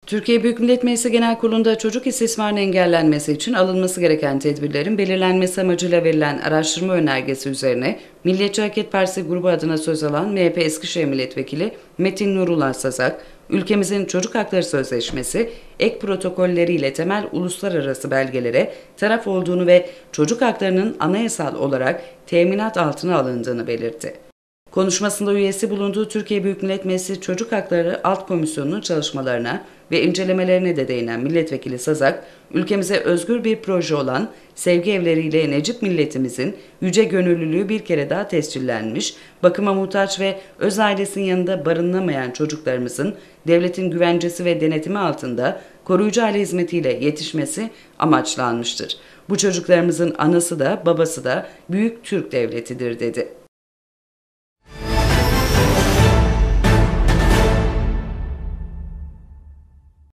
Türkiye Büyük Millet Meclisi Genel Kurulu'nda çocuk istismarının engellenmesi için alınması gereken tedbirlerin belirlenmesi amacıyla verilen araştırma önergesi üzerine Milliyetçi Hareket Partisi grubu adına söz alan MHP Eskişehir Milletvekili Metin Nurullah Sazak, ülkemizin Çocuk Hakları Sözleşmesi, ek protokolleriyle temel uluslararası belgelere taraf olduğunu ve çocuk haklarının anayasal olarak teminat altına alındığını belirtti. Konuşmasında üyesi bulunduğu Türkiye Büyük Millet Meclisi Çocuk Hakları Alt Komisyonu'nun çalışmalarına ve incelemelerine de değinen milletvekili Sazak, ülkemize özgür bir proje olan sevgi evleriyle Necip milletimizin yüce gönüllülüğü bir kere daha tescillenmiş, bakıma muhtaç ve öz ailesinin yanında barınamayan çocuklarımızın devletin güvencesi ve denetimi altında koruyucu aile hizmetiyle yetişmesi amaçlanmıştır. Bu çocuklarımızın anası da babası da büyük Türk devletidir dedi.